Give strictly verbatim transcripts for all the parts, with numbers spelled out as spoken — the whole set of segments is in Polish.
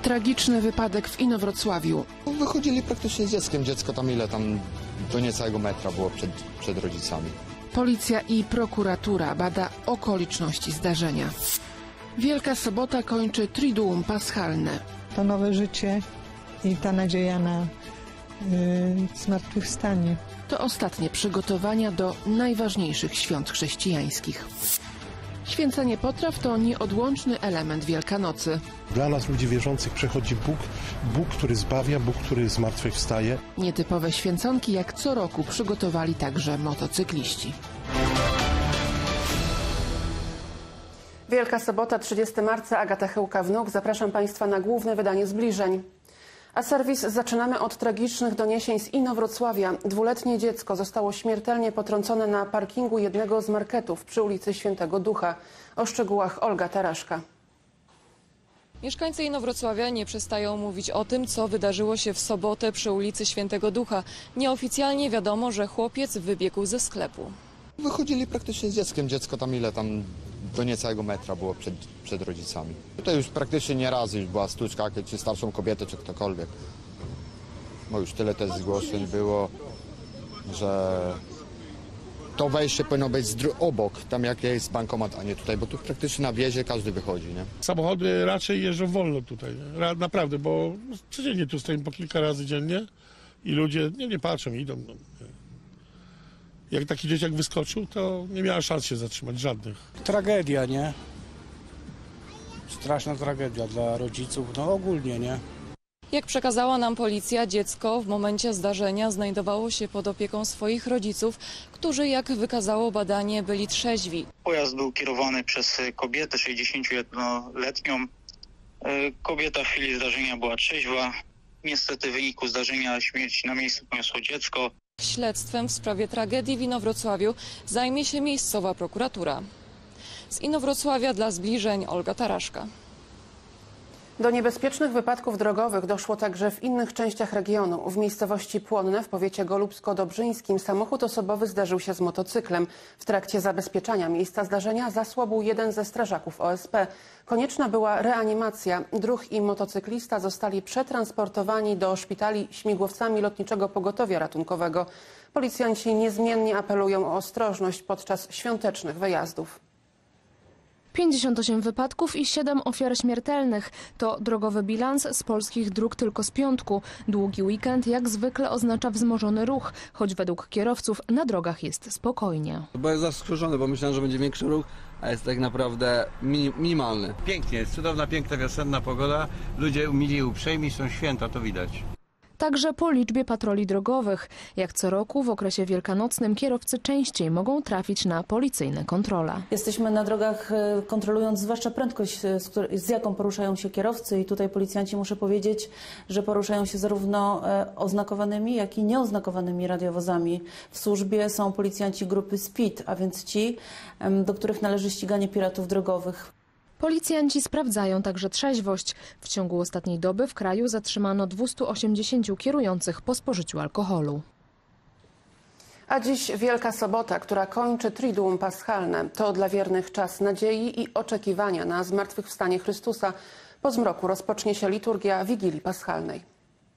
Tragiczny wypadek w Inowrocławiu. Wychodzili praktycznie z dzieckiem. Dziecko tam ile tam do niecałego metra było przed, przed rodzicami. Policja i prokuratura bada okoliczności zdarzenia. Wielka Sobota kończy Triduum Paschalne. To nowe życie i ta nadzieja na yy, zmartwychwstanie. To ostatnie przygotowania do najważniejszych świąt chrześcijańskich. Święcenie potraw to nieodłączny element Wielkanocy. Dla nas, ludzi wierzących, przechodzi Bóg, Bóg, który zbawia, Bóg, który zmartwychwstaje. Nietypowe święconki jak co roku przygotowali także motocykliści. Wielka Sobota, trzydziestego marca, Agata Chyłka-Wnuk. Zapraszam Państwa na główne wydanie Zbliżeń. A serwis zaczynamy od tragicznych doniesień z Inowrocławia. Dwuletnie dziecko zostało śmiertelnie potrącone na parkingu jednego z marketów przy ulicy Świętego Ducha. O szczegółach Olga Taraszka. Mieszkańcy Inowrocławia nie przestają mówić o tym, co wydarzyło się w sobotę przy ulicy Świętego Ducha. Nieoficjalnie wiadomo, że chłopiec wybiegł ze sklepu. Wychodzili praktycznie z dzieckiem. Dziecko tam ile tam do niecałego metra było przed, przed rodzicami. Tutaj już praktycznie nie raz już była sztuczka, czy starszą kobietę, czy ktokolwiek. Bo już tyle też zgłoszeń było, że to wejście powinno być obok, tam jak jest bankomat, a nie tutaj, bo tu praktycznie na wjeździe każdy wychodzi, nie? Samochody raczej jeżdżą wolno tutaj, nie? Naprawdę, bo codziennie tu stoimy po kilka razy dziennie i ludzie nie, nie patrzą, idą. No. Jak taki dzieciak wyskoczył, to nie miała szans się zatrzymać, żadnych. Tragedia, nie? Straszna tragedia dla rodziców, no ogólnie, nie? Jak przekazała nam policja, dziecko w momencie zdarzenia znajdowało się pod opieką swoich rodziców, którzy, jak wykazało badanie, byli trzeźwi. Pojazd był kierowany przez kobietę sześćdziesięciojednoletnią. Kobieta w chwili zdarzenia była trzeźwa. Niestety w wyniku zdarzenia śmierć na miejscu poniosło dziecko. Śledztwem w sprawie tragedii w Inowrocławiu zajmie się miejscowa prokuratura. Z Inowrocławia dla Zbliżeń Olga Taraszka. Do niebezpiecznych wypadków drogowych doszło także w innych częściach regionu. W miejscowości Płonne w powiecie golubsko-dobrzyńskim samochód osobowy zderzył się z motocyklem. W trakcie zabezpieczania miejsca zdarzenia zasłabł jeden ze strażaków O S P. Konieczna była reanimacja. Druh i motocyklista zostali przetransportowani do szpitali śmigłowcami Lotniczego Pogotowia Ratunkowego. Policjanci niezmiennie apelują o ostrożność podczas świątecznych wyjazdów. pięćdziesiąt osiem wypadków i siedem ofiar śmiertelnych. To drogowy bilans z polskich dróg tylko z piątku. Długi weekend jak zwykle oznacza wzmożony ruch, choć według kierowców na drogach jest spokojnie. Bo jest zaskoczony, bo myślałem, że będzie większy ruch, a jest tak naprawdę minimalny. Pięknie, jest cudowna, piękna, wiosenna pogoda. Ludzie mili i uprzejmi, są święta, to widać. Także po liczbie patroli drogowych. Jak co roku w okresie wielkanocnym kierowcy częściej mogą trafić na policyjne kontrole. Jesteśmy na drogach kontrolując zwłaszcza prędkość, z, której, z jaką poruszają się kierowcy i tutaj policjanci, muszę powiedzieć, że poruszają się zarówno oznakowanymi, jak i nieoznakowanymi radiowozami. W służbie są policjanci grupy SPID, a więc ci, do których należy ściganie piratów drogowych. Policjanci sprawdzają także trzeźwość. W ciągu ostatniej doby w kraju zatrzymano dwieście osiemdziesiąt kierujących po spożyciu alkoholu. A dziś Wielka Sobota, która kończy Triduum Paschalne. To dla wiernych czas nadziei i oczekiwania na zmartwychwstanie Chrystusa. Po zmroku rozpocznie się liturgia Wigilii Paschalnej.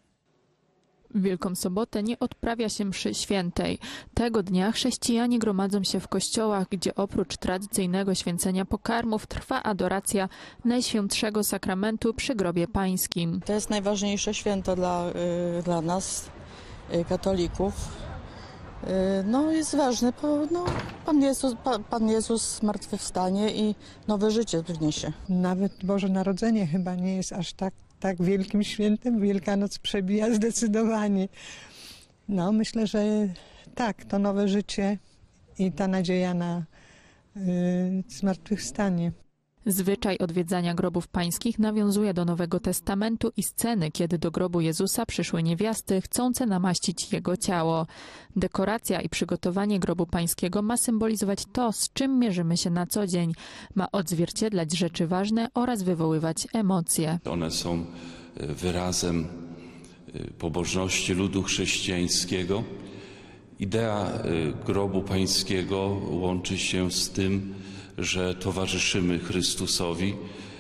W Wielką Sobotę nie odprawia się mszy świętej. Tego dnia chrześcijanie gromadzą się w kościołach, gdzie oprócz tradycyjnego święcenia pokarmów trwa adoracja Najświętszego Sakramentu przy grobie pańskim. To jest najważniejsze święto dla, y, dla nas, y, katolików. Y, no jest ważne, bo no, Pan Jezus, pa, Pan Jezus zmartwychwstanie i nowe życie wniesie. Nawet Boże Narodzenie chyba nie jest aż tak tak wielkim świętem. Wielkanoc przebija zdecydowanie. No, myślę, że tak, to nowe życie i ta nadzieja na y, zmartwychwstanie. Zwyczaj odwiedzania grobów pańskich nawiązuje do Nowego Testamentu i sceny, kiedy do grobu Jezusa przyszły niewiasty chcące namaścić Jego ciało. Dekoracja i przygotowanie grobu pańskiego ma symbolizować to, z czym mierzymy się na co dzień. Ma odzwierciedlać rzeczy ważne oraz wywoływać emocje. One są wyrazem pobożności ludu chrześcijańskiego. Idea grobu pańskiego łączy się z tym, że towarzyszymy Chrystusowi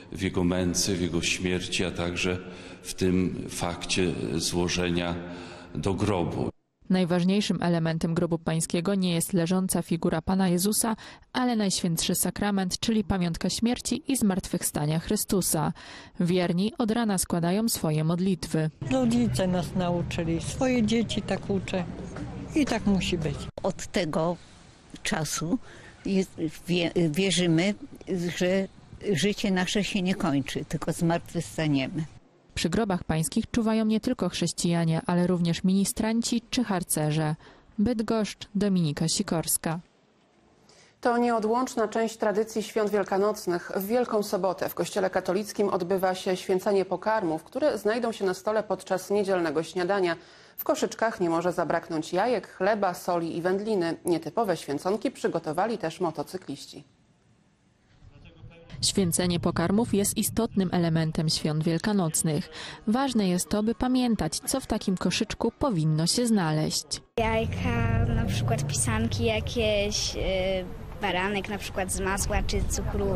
w Jego męce, w Jego śmierci, a także w tym fakcie złożenia do grobu. Najważniejszym elementem grobu pańskiego nie jest leżąca figura Pana Jezusa, ale Najświętszy Sakrament, czyli pamiątka śmierci i zmartwychwstania Chrystusa. Wierni od rana składają swoje modlitwy. Rodzice nas nauczyli, swoje dzieci tak uczę i tak musi być. Od tego czasu jest, wie, wierzymy, że życie nasze się nie kończy, tylko zmartwychwstaniemy. Przy grobach pańskich czuwają nie tylko chrześcijanie, ale również ministranci czy harcerze. Bydgoszcz, Dominika Sikorska. To nieodłączna część tradycji świąt wielkanocnych. W Wielką Sobotę w Kościele katolickim odbywa się święcenie pokarmów, które znajdą się na stole podczas niedzielnego śniadania. W koszyczkach nie może zabraknąć jajek, chleba, soli i wędliny. Nietypowe święconki przygotowali też motocykliści. Święcenie pokarmów jest istotnym elementem świąt wielkanocnych. Ważne jest to, by pamiętać, co w takim koszyczku powinno się znaleźć. Jajka, na przykład pisanki jakieś, yy, baranek na przykład z masła czy cukru,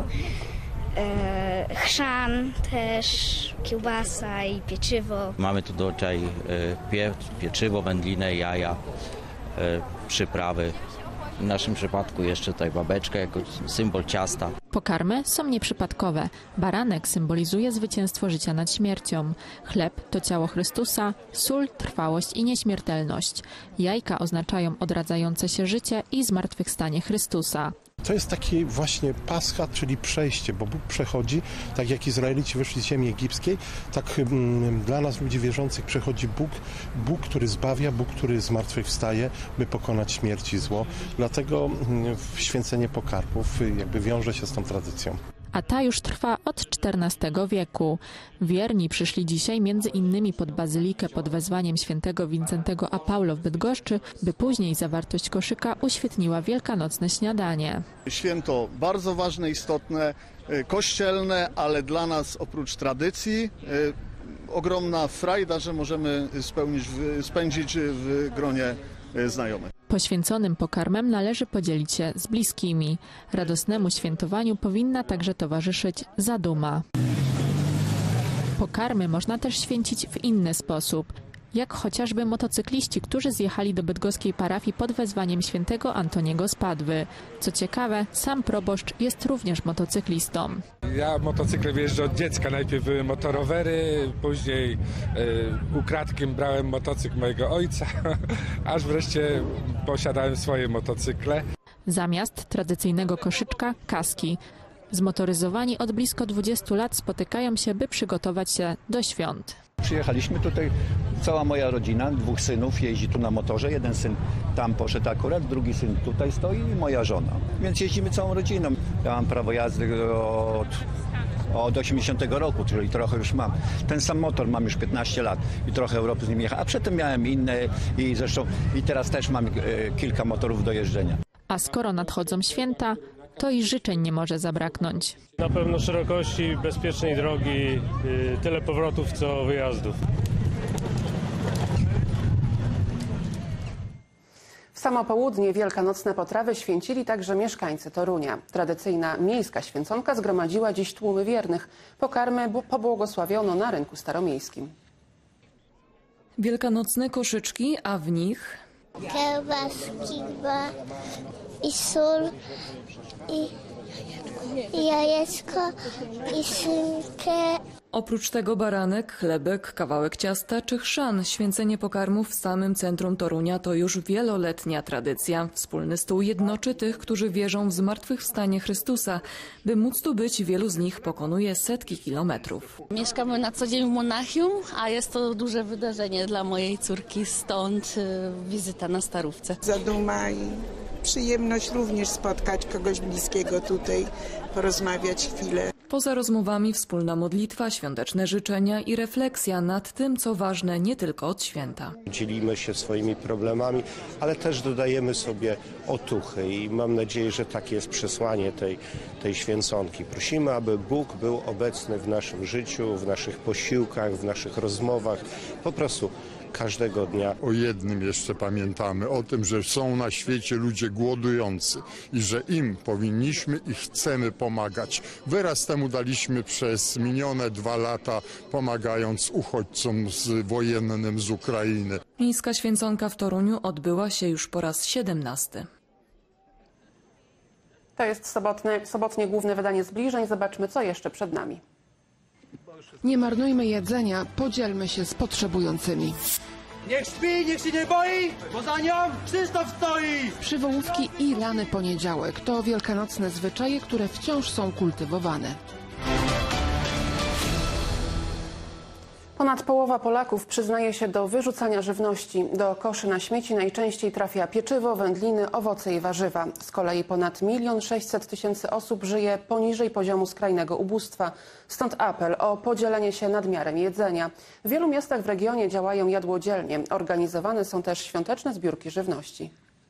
yy, chrzan też, kiełbasa i pieczywo. Mamy tu dodaj pie, pieczywo, wędlinę, jaja, yy, przyprawy. W naszym przypadku jeszcze tutaj babeczka jako symbol ciasta. Pokarmy są nieprzypadkowe. Baranek symbolizuje zwycięstwo życia nad śmiercią. Chleb to ciało Chrystusa, sól, trwałość i nieśmiertelność. Jajka oznaczają odradzające się życie i zmartwychwstanie Chrystusa. To jest taki właśnie Pascha, czyli przejście, bo Bóg przechodzi, tak jak Izraelici wyszli z ziemi egipskiej, tak mm, dla nas, ludzi wierzących, przechodzi Bóg, Bóg, który zbawia, Bóg, który zmartwychwstaje, by pokonać śmierć i zło. Dlatego mm, święcenie pokarmów jakby wiąże się z tą tradycją. A ta już trwa od czternastego wieku. Wierni przyszli dzisiaj między innymi pod bazylikę pod wezwaniem świętego Wincentego a Paulo w Bydgoszczy, by później zawartość koszyka uświetniła wielkanocne śniadanie. Święto bardzo ważne, istotne, kościelne, ale dla nas oprócz tradycji ogromna frajda, że możemy spełnić, spędzić w gronie znajomych. Poświęconym pokarmem należy podzielić się z bliskimi. Radosnemu świętowaniu powinna także towarzyszyć zaduma. Pokarmy można też święcić w inny sposób, jak chociażby motocykliści, którzy zjechali do bydgoskiej parafii pod wezwaniem świętego Antoniego z Padwy. Co ciekawe, sam proboszcz jest również motocyklistą. Ja motocyklem jeżdżę od dziecka. Najpierw były motorowery, później y, ukradkiem brałem motocykl mojego ojca, aż wreszcie posiadałem swoje motocykle. Zamiast tradycyjnego koszyczka kaski. Zmotoryzowani od blisko dwudziestu lat spotykają się, by przygotować się do świąt. Przyjechaliśmy tutaj, cała moja rodzina, dwóch synów jeździ tu na motorze. Jeden syn tam poszedł akurat, drugi syn tutaj stoi i moja żona. Więc jeździmy całą rodziną. Ja mam prawo jazdy od, od osiemdziesiątego roku, czyli trochę już mam. Ten sam motor mam już piętnaście lat i trochę Europy z nim jechałem. A przedtem miałem inne i zresztą i teraz też mam e, kilka motorów do jeżdżenia. A skoro nadchodzą święta, to i życzeń nie może zabraknąć. Na pewno szerokości, bezpiecznej drogi, tyle powrotów co wyjazdów. W samo południe wielkanocne potrawy święcili także mieszkańcy Torunia. Tradycyjna miejska święconka zgromadziła dziś tłumy wiernych. Pokarmy pobłogosławiono na rynku staromiejskim. Wielkanocne koszyczki, a w nich kiełbaski dwa i sól i, i jajeczko i szynkę. Oprócz tego baranek, chlebek, kawałek ciasta czy chrzan. Święcenie pokarmów w samym centrum Torunia to już wieloletnia tradycja. Wspólny stół jednoczy tych, którzy wierzą w zmartwychwstanie Chrystusa. By móc tu być, wielu z nich pokonuje setki kilometrów. Mieszkamy na co dzień w Monachium, a jest to duże wydarzenie dla mojej córki, stąd wizyta na Starówce. Zaduma i przyjemność również spotkać kogoś bliskiego tutaj, porozmawiać chwilę. Poza rozmowami wspólna modlitwa, świąteczne życzenia i refleksja nad tym, co ważne nie tylko od święta. Dzielimy się swoimi problemami, ale też dodajemy sobie otuchy i mam nadzieję, że takie jest przesłanie tej, tej święconki. Prosimy, aby Bóg był obecny w naszym życiu, w naszych posiłkach, w naszych rozmowach. Po prostu każdego dnia. O jednym jeszcze pamiętamy, o tym, że są na świecie ludzie głodujący i że im powinniśmy i chcemy pomagać. Wyraz temu daliśmy przez minione dwa lata, pomagając uchodźcom z wojennym z Ukrainy. Miejska święconka w Toruniu odbyła się już po raz siedemnasty. To jest sobotne, sobotnie główne wydanie Zbliżeń. Zobaczmy, co jeszcze przed nami. Nie marnujmy jedzenia, podzielmy się z potrzebującymi. Niech śpi, niech się nie boi, bo za nią Krzysztof stoi! Przywołówki i rany poniedziałek to wielkanocne zwyczaje, które wciąż są kultywowane. Ponad połowa Polaków przyznaje się do wyrzucania żywności. Do koszy na śmieci najczęściej trafia pieczywo, wędliny, owoce i warzywa. Z kolei ponad milion sześćset tysięcy osób żyje poniżej poziomu skrajnego ubóstwa. Stąd apel o podzielenie się nadmiarem jedzenia. W wielu miastach w regionie działają jadłodzielnie. Organizowane są też świąteczne zbiórki żywności.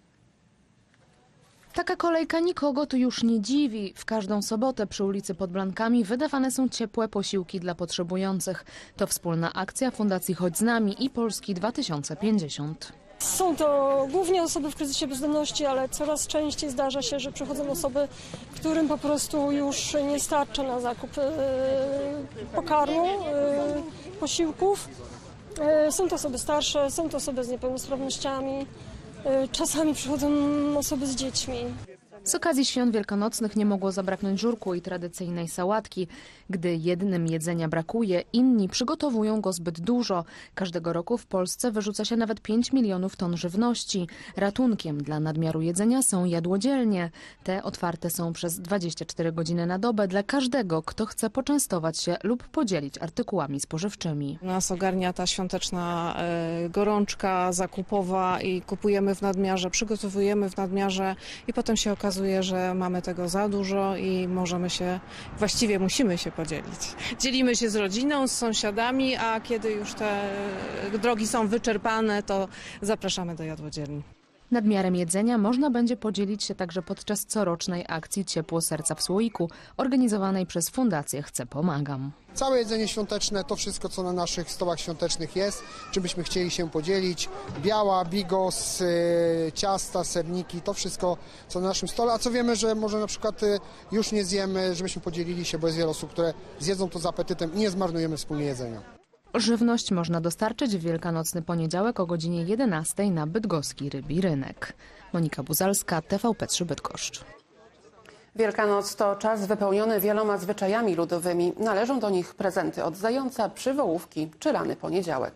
Taka kolejka nikogo tu już nie dziwi. W każdą sobotę przy ulicy Pod Blankami wydawane są ciepłe posiłki dla potrzebujących. To wspólna akcja Fundacji Chodź z nami i Polski dwa tysiące pięćdziesiąt. Są to głównie osoby w kryzysie bezdomności, ale coraz częściej zdarza się, że przychodzą osoby, którym po prostu już nie starcza na zakup pokarmu, posiłków. Są to osoby starsze, są to osoby z niepełnosprawnościami. Czasami przychodzą osoby z dziećmi. Z okazji świąt wielkanocnych nie mogło zabraknąć żurku i tradycyjnej sałatki. Gdy jednym jedzenia brakuje, inni przygotowują go zbyt dużo. Każdego roku w Polsce wyrzuca się nawet pięć milionów ton żywności. Ratunkiem dla nadmiaru jedzenia są jadłodzielnie. Te otwarte są przez dwadzieścia cztery godziny na dobę dla każdego, kto chce poczęstować się lub podzielić artykułami spożywczymi. Nas ogarnia ta świąteczna e, gorączka zakupowa i kupujemy w nadmiarze, przygotowujemy w nadmiarze i potem się okazuje, że mamy tego za dużo i możemy się, właściwie musimy się podzielić. Dzielimy się z rodziną, z sąsiadami, a kiedy już te drogi są wyczerpane, to zapraszamy do jadłodzielni. Nadmiarem jedzenia można będzie podzielić się także podczas corocznej akcji Ciepło Serca w Słoiku, organizowanej przez Fundację Chcę Pomagam. Całe jedzenie świąteczne, to wszystko, co na naszych stołach świątecznych jest, czym byśmy chcieli się podzielić. Biała, bigos, ciasta, serniki, to wszystko, co na naszym stole. A co wiemy, że może na przykład już nie zjemy, żebyśmy podzielili się, bo jest wiele osób, które zjedzą to z apetytem i nie zmarnujemy wspólnie jedzenia. Żywność można dostarczyć w wielkanocny poniedziałek o godzinie jedenastej na bydgoski Rybi Rynek. Monika Buzalska, T V P trzy Bydgoszcz. Wielkanoc to czas wypełniony wieloma zwyczajami ludowymi. Należą do nich prezenty od zająca, przywołówki czy rany poniedziałek.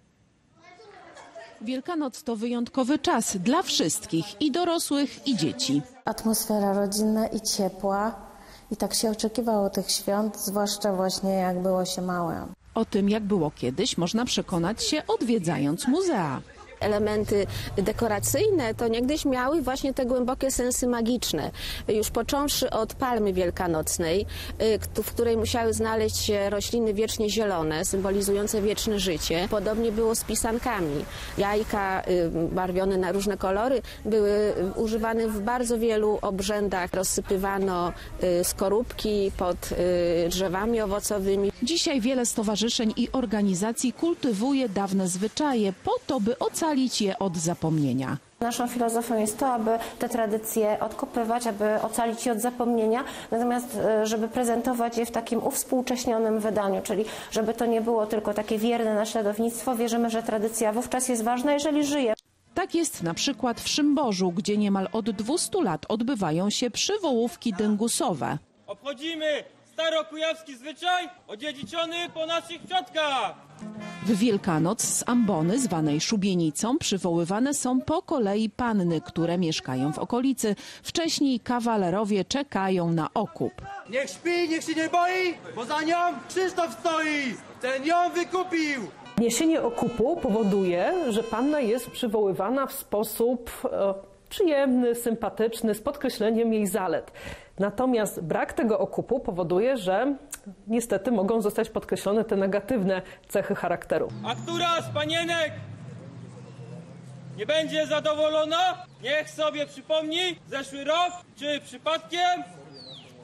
Wielkanoc to wyjątkowy czas dla wszystkich, i dorosłych, i dzieci. Atmosfera rodzinna i ciepła i tak się oczekiwało tych świąt, zwłaszcza właśnie jak było się małe. O tym, jak było kiedyś, można przekonać się odwiedzając muzea. Elementy dekoracyjne to niegdyś miały właśnie te głębokie sensy magiczne. Już począwszy od palmy wielkanocnej, w której musiały znaleźć się rośliny wiecznie zielone, symbolizujące wieczne życie. Podobnie było z pisankami. Jajka barwione na różne kolory były używane w bardzo wielu obrzędach. Rozsypywano skorupki pod drzewami owocowymi. Dzisiaj wiele stowarzyszeń i organizacji kultywuje dawne zwyczaje po to, by ocalić je od zapomnienia. Naszą filozofią jest to, aby te tradycje odkopywać, aby ocalić je od zapomnienia, natomiast żeby prezentować je w takim uwspółcześnionym wydaniu, czyli żeby to nie było tylko takie wierne naśladownictwo. Wierzymy, że tradycja wówczas jest ważna, jeżeli żyje. Tak jest na przykład w Szymborzu, gdzie niemal od dwustu lat odbywają się przywołówki dyngusowe. Obchodzimy starokujawski zwyczaj odziedziczony po naszych przodkach. W Wielkanoc z ambony, zwanej szubienicą, przywoływane są po kolei panny, które mieszkają w okolicy. Wcześniej kawalerowie czekają na okup. Niech śpi, niech się nie boi, bo za nią Krzysztof stoi. Ten ją wykupił. Niesienie okupu powoduje, że panna jest przywoływana w sposób e, przyjemny, sympatyczny, z podkreśleniem jej zalet. Natomiast brak tego okupu powoduje, że niestety mogą zostać podkreślone te negatywne cechy charakteru. A która z panienek nie będzie zadowolona, niech sobie przypomni zeszły rok, czy przypadkiem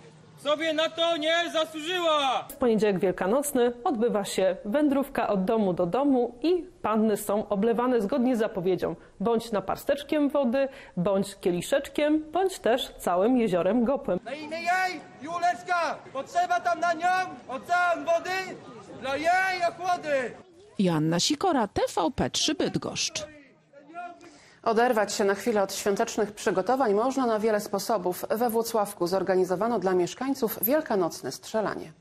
sobie na to nie zasłużyła. W poniedziałek wielkanocny odbywa się wędrówka od domu do domu i panny są oblewane zgodnie z zapowiedzią. Bądź naparsteczkiem wody, bądź kieliszeczkiem, bądź też całym jeziorem Gopłem. Na imię jej, Juleczka, potrzeba tam na nią ocean wody dla jej ochłody. Joanna Sikora, T V P trzy Bydgoszcz. Oderwać się na chwilę od świątecznych przygotowań można na wiele sposobów. We Włocławku zorganizowano dla mieszkańców wielkanocne strzelanie.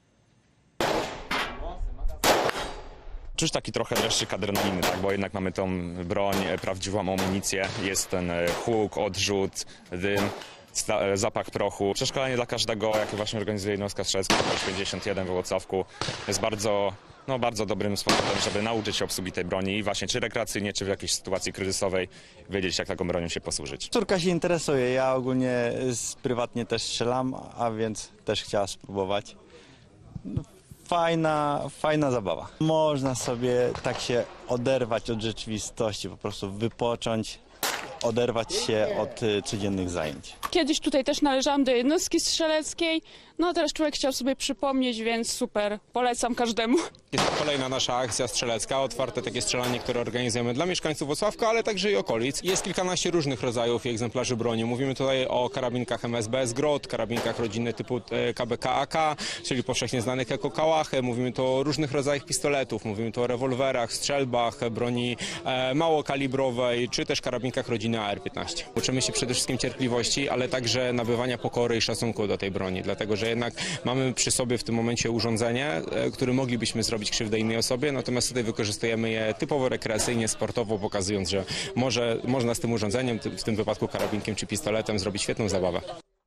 Czuć taki trochę dreszczyk adrenaliny, tak? Bo jednak mamy tą broń, prawdziwą amunicję, jest ten huk, odrzut, dym, zapach prochu. Przeszkolenie dla każdego, jakie właśnie organizuje jednostka strzelecka pięćdziesiąt jeden we Włocławku, jest bardzo, no, bardzo dobrym sposobem, żeby nauczyć się obsługi tej broni i właśnie czy rekreacyjnie, czy w jakiejś sytuacji kryzysowej wiedzieć, jak taką bronią się posłużyć. Córka się interesuje, ja ogólnie prywatnie też strzelam, a więc też chciała spróbować. Fajna, fajna zabawa. Można sobie tak się oderwać od rzeczywistości, po prostu wypocząć, oderwać się od codziennych zajęć. Kiedyś tutaj też należałam do jednostki strzeleckiej, no a teraz człowiek chciał sobie przypomnieć, więc super, polecam każdemu. Jest to kolejna nasza akcja strzelecka, otwarte takie strzelanie, które organizujemy dla mieszkańców Włocławka, ale także i okolic. Jest kilkanaście różnych rodzajów i egzemplarzy broni. Mówimy tutaj o karabinkach M S B S Grot, karabinkach rodzinne typu K B K A K, czyli powszechnie znanych jako kałachy. Mówimy tu o różnych rodzajach pistoletów, mówimy tu o rewolwerach, strzelbach, broni e, małokalibrowej, czy też karabinkach rodziny A R piętnaście. Uczymy się przede wszystkim cierpliwości, ale także nabywania pokory i szacunku do tej broni, dlatego że jednak mamy przy sobie w tym momencie urządzenie, e, które moglibyśmy zrobić krzywdę innej osobie, natomiast tutaj wykorzystujemy je typowo rekreacyjnie, sportowo, pokazując, że może, można z tym urządzeniem, w tym wypadku karabinkiem czy pistoletem, zrobić świetną zabawę.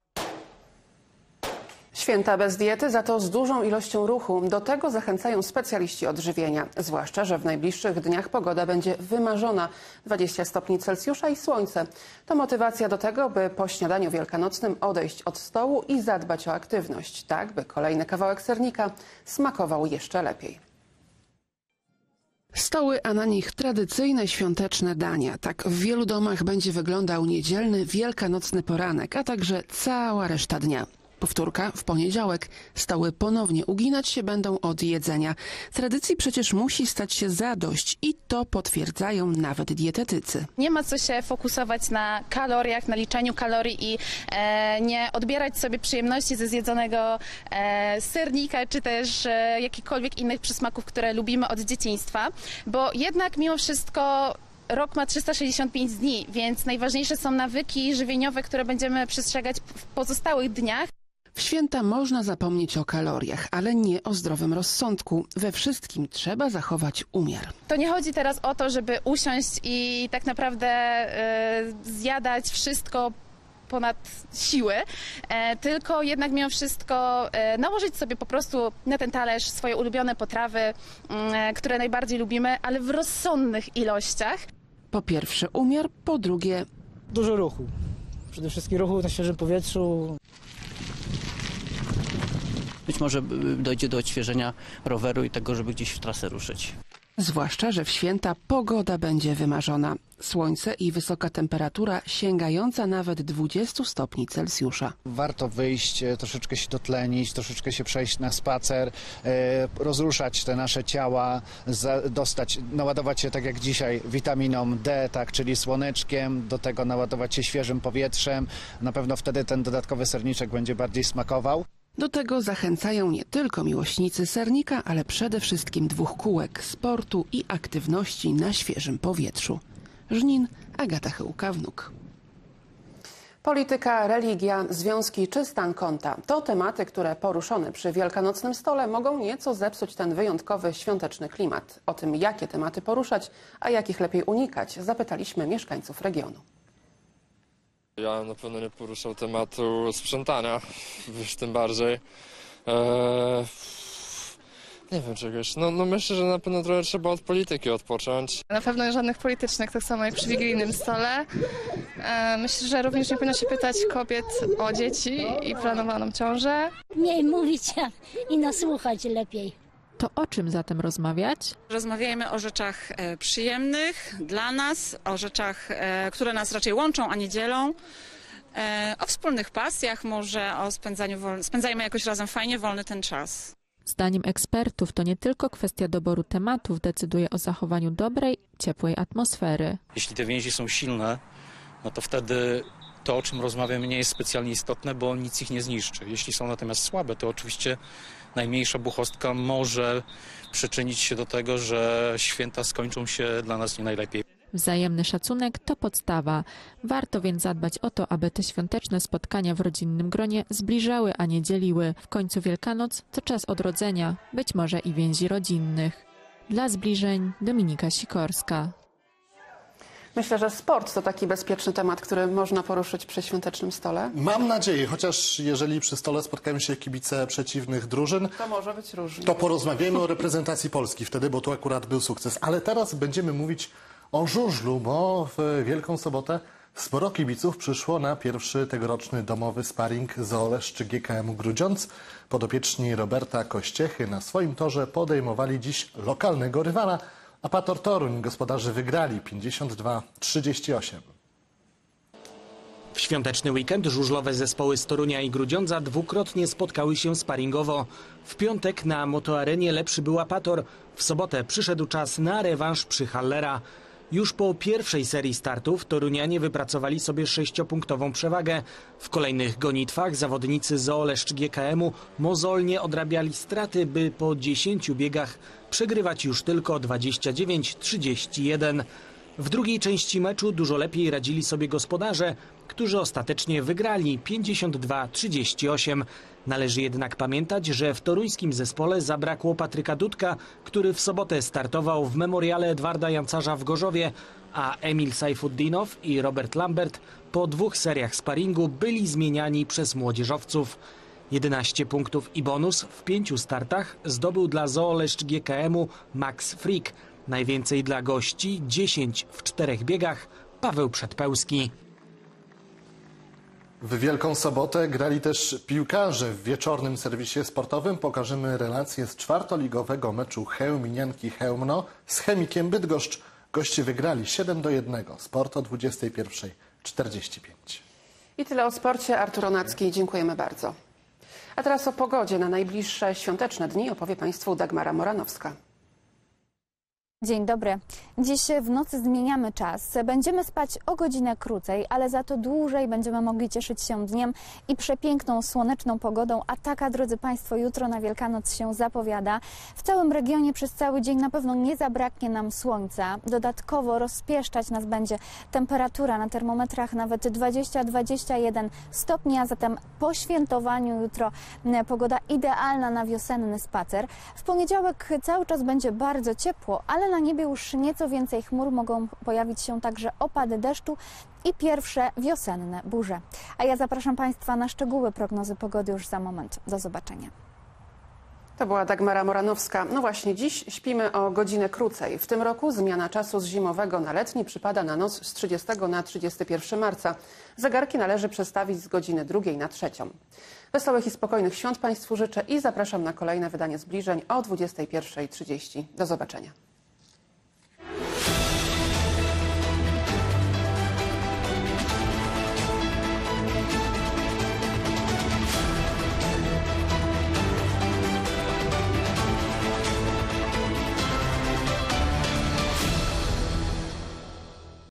Święta bez diety, za to z dużą ilością ruchu. Do tego zachęcają specjaliści odżywienia. Zwłaszcza, że w najbliższych dniach pogoda będzie wymarzona. dwadzieścia stopni Celsjusza i słońce. To motywacja do tego, by po śniadaniu wielkanocnym odejść od stołu i zadbać o aktywność. Tak, by kolejny kawałek sernika smakował jeszcze lepiej. Stoły, a na nich tradycyjne świąteczne dania. Tak w wielu domach będzie wyglądał niedzielny, wielkanocny poranek, a także cała reszta dnia. Powtórka w poniedziałek. Stoły ponownie uginać się będą od jedzenia. Tradycji przecież musi stać się zadość i to potwierdzają nawet dietetycy. Nie ma co się fokusować na kaloriach, na liczeniu kalorii i e, nie odbierać sobie przyjemności ze zjedzonego e, sernika czy też e, jakichkolwiek innych przysmaków, które lubimy od dzieciństwa, bo jednak mimo wszystko rok ma trzysta sześćdziesiąt pięć dni, więc najważniejsze są nawyki żywieniowe, które będziemy przestrzegać w pozostałych dniach. W święta można zapomnieć o kaloriach, ale nie o zdrowym rozsądku. We wszystkim trzeba zachować umiar. To nie chodzi teraz o to, żeby usiąść i tak naprawdę y, zjadać wszystko ponad siły, e, tylko jednak mimo wszystko e, nałożyć sobie po prostu na ten talerz swoje ulubione potrawy, e, które najbardziej lubimy, ale w rozsądnych ilościach. Po pierwsze umiar, po drugie dużo ruchu. Przede wszystkim ruchu na świeżym powietrzu. Być może dojdzie do odświeżenia roweru i tego, żeby gdzieś w trasę ruszyć. Zwłaszcza, że w święta pogoda będzie wymarzona. Słońce i wysoka temperatura sięgająca nawet dwudziestu stopni Celsjusza. Warto wyjść, troszeczkę się dotlenić, troszeczkę się przejść na spacer, rozruszać te nasze ciała, dostać, naładować się tak jak dzisiaj witaminą D, tak, czyli słoneczkiem, do tego naładować się świeżym powietrzem. Na pewno wtedy ten dodatkowy serniczek będzie bardziej smakował. Do tego zachęcają nie tylko miłośnicy sernika, ale przede wszystkim dwóch kółek, sportu i aktywności na świeżym powietrzu. Żnin, Agata Chyłka-Wnuk. Polityka, religia, związki czy stan konta to tematy, które poruszone przy wielkanocnym stole mogą nieco zepsuć ten wyjątkowy świąteczny klimat. O tym, jakie tematy poruszać, a jakich lepiej unikać, zapytaliśmy mieszkańców regionu. Ja na pewno nie poruszał tematu sprzątania, już tym bardziej. Eee, nie wiem czegoś. No, no myślę, że na pewno trochę trzeba od polityki odpocząć. Na pewno żadnych politycznych, tak samo jak przy wigilijnym stole. Eee, myślę, że również nie powinno się pytać kobiet o dzieci i planowaną ciążę. Mniej mówić i nasłuchać lepiej. To o czym zatem rozmawiać? Rozmawiajmy o rzeczach e, przyjemnych dla nas, o rzeczach, e, które nas raczej łączą, a nie dzielą. e, o wspólnych pasjach, może o spędzaniu wolny, spędzajmy jakoś razem fajnie wolny ten czas. Zdaniem ekspertów to nie tylko kwestia doboru tematów decyduje o zachowaniu dobrej, ciepłej atmosfery. Jeśli te więzi są silne, no to wtedy to, o czym rozmawiamy, nie jest specjalnie istotne, bo nic ich nie zniszczy. Jeśli są natomiast słabe, to oczywiście najmniejsza buchostka może przyczynić się do tego, że święta skończą się dla nas nie najlepiej. Wzajemny szacunek to podstawa. Warto więc zadbać o to, aby te świąteczne spotkania w rodzinnym gronie zbliżały, a nie dzieliły. W końcu Wielkanoc to czas odrodzenia, być może i więzi rodzinnych. Dla zbliżeń Dominika Sikorska. Myślę, że sport to taki bezpieczny temat, który można poruszyć przy świątecznym stole. Mam nadzieję, chociaż jeżeli przy stole spotkają się kibice przeciwnych drużyn, To może być różnie. to porozmawiamy o reprezentacji Polski wtedy, bo tu akurat był sukces. Ale teraz będziemy mówić o żużlu, bo w Wielką Sobotę sporo kibiców przyszło na pierwszy tegoroczny domowy sparring z Oleszcz G K M Grudziądz. Podopieczni Roberta Kościechy na swoim torze podejmowali dziś lokalnego rywala, a Pator Toruń gospodarze wygrali pięćdziesiąt dwa trzydzieści osiem. W świąteczny weekend żużlowe zespoły z Torunia i Grudziądza dwukrotnie spotkały się sparingowo. W piątek na motoarenie lepszy był Apator. W sobotę przyszedł czas na rewanż przy Hallera. Już po pierwszej serii startów torunianie wypracowali sobie sześciopunktową przewagę. W kolejnych gonitwach zawodnicy z Oleszcz G K M-u mozolnie odrabiali straty, by po dziesięciu biegach przegrywać już tylko dwadzieścia dziewięć trzydzieści jeden. W drugiej części meczu dużo lepiej radzili sobie gospodarze, którzy ostatecznie wygrali pięćdziesiąt dwa trzydzieści osiem. Należy jednak pamiętać, że w toruńskim zespole zabrakło Patryka Dudka, który w sobotę startował w memoriale Edwarda Jancarza w Gorzowie, a Emil Sajfuddinow i Robert Lambert po dwóch seriach sparingu byli zmieniani przez młodzieżowców. jedenaście punktów i bonus w pięciu startach zdobył dla Oleszcz G K M-u Max Frick. Najwięcej dla gości, dziesięć w czterech biegach, Paweł Przedpełski. W Wielką Sobotę grali też piłkarze. W wieczornym serwisie sportowym pokażemy relację z czwartoligowego meczu Chełminianki Chełmno z Chemikiem Bydgoszcz. Goście wygrali siedem do jednego. Sport o dwudziestej pierwszej czterdzieści pięć. I tyle o sporcie. Artur Onacki, dziękujemy bardzo. A teraz o pogodzie na najbliższe świąteczne dni opowie Państwu Dagmara Moranowska. Dzień dobry. Dziś w nocy zmieniamy czas. Będziemy spać o godzinę krócej, ale za to dłużej będziemy mogli cieszyć się dniem i przepiękną, słoneczną pogodą. A taka, drodzy Państwo, jutro na Wielkanoc się zapowiada. W całym regionie przez cały dzień na pewno nie zabraknie nam słońca. Dodatkowo rozpieszczać nas będzie temperatura na termometrach nawet dwadzieścia do dwudziestu jeden stopni, a zatem po świętowaniu jutro pogoda idealna na wiosenny spacer. W poniedziałek cały czas będzie bardzo ciepło, ale na niebie już nieco więcej chmur, mogą pojawić się także opady deszczu i pierwsze wiosenne burze. A ja zapraszam Państwa na szczegóły prognozy pogody już za moment. Do zobaczenia. To była Dagmara Moranowska. No właśnie, dziś śpimy o godzinę krócej. W tym roku zmiana czasu z zimowego na letni przypada na noc z trzydziestego na trzydziestego pierwszego marca. Zegarki należy przestawić z godziny drugiej na trzecią. Wesołych i spokojnych świąt Państwu życzę i zapraszam na kolejne wydanie Zbliżeń o dwudziestej pierwszej trzydzieści. Do zobaczenia.